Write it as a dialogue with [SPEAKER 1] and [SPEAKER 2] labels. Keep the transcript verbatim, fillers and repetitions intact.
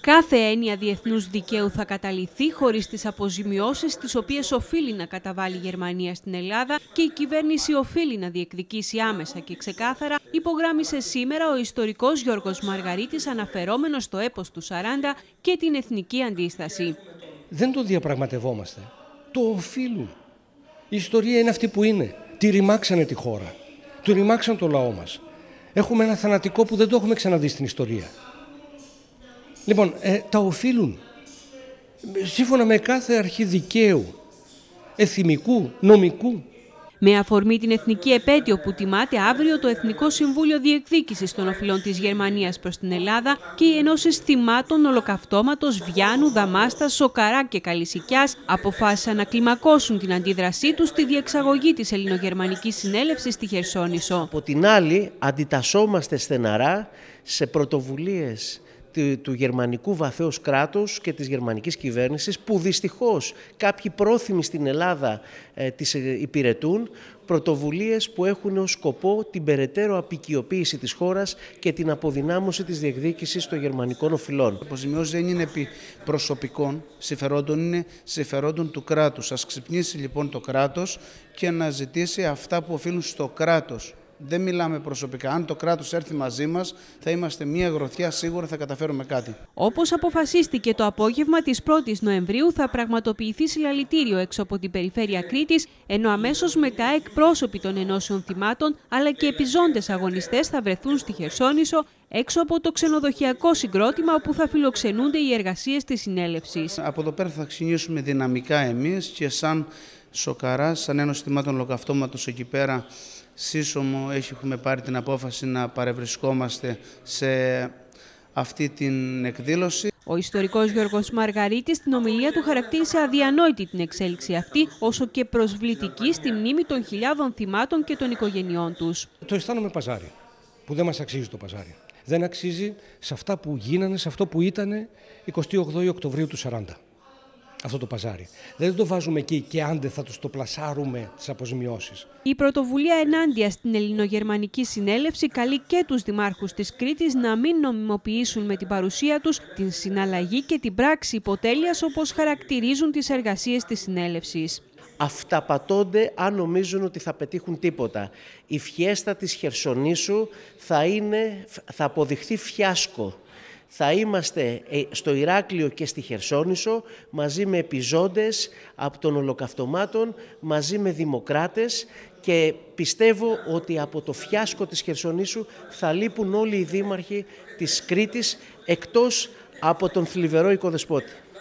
[SPEAKER 1] Κάθε έννοια διεθνούς δικαίου θα καταλυθεί χωρίς τις αποζημιώσεις τις οποίες οφείλει να καταβάλει η Γερμανία στην Ελλάδα και η κυβέρνηση οφείλει να διεκδικήσει άμεσα και ξεκάθαρα, υπογράμμισε σήμερα ο ιστορικός Γιώργος Μαργαρίτης, αναφερόμενος στο έπος του σαράντα και την εθνική αντίσταση.
[SPEAKER 2] Δεν το διαπραγματευόμαστε. Το οφείλουν. Η ιστορία είναι αυτή που είναι. Τη ρημάξανε τη χώρα. Του ρημάξαν το λαό μας. Έχουμε ένα θανατικό που δεν το έχουμε ξαναδεί στην ιστορία. Λοιπόν, ε, τα οφείλουν. Σύμφωνα με κάθε αρχή δικαίου, εθιμικού, νομικού.
[SPEAKER 1] Με αφορμή την εθνική επέτειο που τιμάται αύριο, το Εθνικό Συμβούλιο Διεκδίκησης των Οφειλών της Γερμανίας προς την Ελλάδα και οι ενώσεις θυμάτων Ολοκαυτώματος, Βιάνου, Δαμάστας, Σοκαρά και Καλησικιάς αποφάσισαν να κλιμακώσουν την αντίδρασή τους στη διεξαγωγή της ελληνογερμανικής συνέλευσης στη Χερσόνησο.
[SPEAKER 3] Από την άλλη, αντιτασσόμαστε στεναρά σε πρωτοβουλίες του γερμανικού βαθέως κράτους και της γερμανικής κυβέρνησης, που δυστυχώς κάποιοι πρόθυμοι στην Ελλάδα ε, τις υπηρετούν, πρωτοβουλίες που έχουν ως σκοπό την περαιτέρω απικιοποίηση της χώρας και την αποδυνάμωση της διεκδίκησης των γερμανικών οφειλών.
[SPEAKER 4] Οι αποζημιώσεις δεν είναι επί προσωπικών συμφερόντων, είναι συμφερόντων του κράτους. Ας ξυπνήσει λοιπόν το κράτος και να ζητήσει αυτά που οφείλουν στο κράτος. Δεν μιλάμε προσωπικά. Αν το κράτος έρθει μαζί μας, θα είμαστε μία γροθιά, σίγουρα θα καταφέρουμε κάτι.
[SPEAKER 1] Όπως αποφασίστηκε το απόγευμα της πρώτης Νοεμβρίου, θα πραγματοποιηθεί συλλαλητήριο έξω από την περιφέρεια Κρήτης, ενώ αμέσως μετά εκπρόσωποι των ενώσεων θυμάτων αλλά και επιζώντες αγωνιστές θα βρεθούν στη Χερσόνησο, έξω από το ξενοδοχειακό συγκρότημα όπου θα φιλοξενούνται οι εργασίες της συνέλευσης.
[SPEAKER 4] Από εδώ πέρα θα ξεκινήσουμε δυναμικά εμείς και σαν Σοκαρά, σαν Ένωση Θυμάτων Ολοκαυτώματος εκεί πέρα, σύσσωμο έχουμε πάρει την απόφαση να παρευρισκόμαστε σε αυτή την εκδήλωση.
[SPEAKER 1] Ο ιστορικός Γιώργος Μαργαρίτης στην ομιλία του χαρακτήρισε αδιανόητη την εξέλιξη αυτή, όσο και προσβλητική στη μνήμη των χιλιάδων θυμάτων και των οικογενειών τους.
[SPEAKER 2] Το αισθάνομαι παζάρι, που δεν μας αξίζει το παζάρι. Δεν αξίζει σε αυτά που γίνανε, σε αυτό που ήτανε εικοστή όγδοη Οκτωβρίου του σαράντα. Αυτό το παζάρι. Δεν το βάζουμε εκεί και άντε θα τους το πλασάρουμε τις αποζημιώσεις.
[SPEAKER 1] Η πρωτοβουλία ενάντια στην ελληνογερμανική συνέλευση καλεί και τους δημάρχους της Κρήτης να μην νομιμοποιήσουν με την παρουσία τους την συναλλαγή και την πράξη υποτέλειας, όπως χαρακτηρίζουν τις εργασίες της συνέλευσης.
[SPEAKER 3] Αυταπατώνται αν νομίζουν ότι θα πετύχουν τίποτα. Η φιέστα της Χερσονήσου θα, είναι, θα αποδειχθεί φιάσκο. Θα είμαστε στο Ηράκλειο και στη Χερσόνησο μαζί με επιζώντες από των Ολοκαυτωμάτων, μαζί με δημοκράτες, και πιστεύω ότι από το φιάσκο της Χερσονήσου θα λείπουν όλοι οι δήμαρχοι της Κρήτης, εκτός από τον θλιβερό οικοδεσπότη.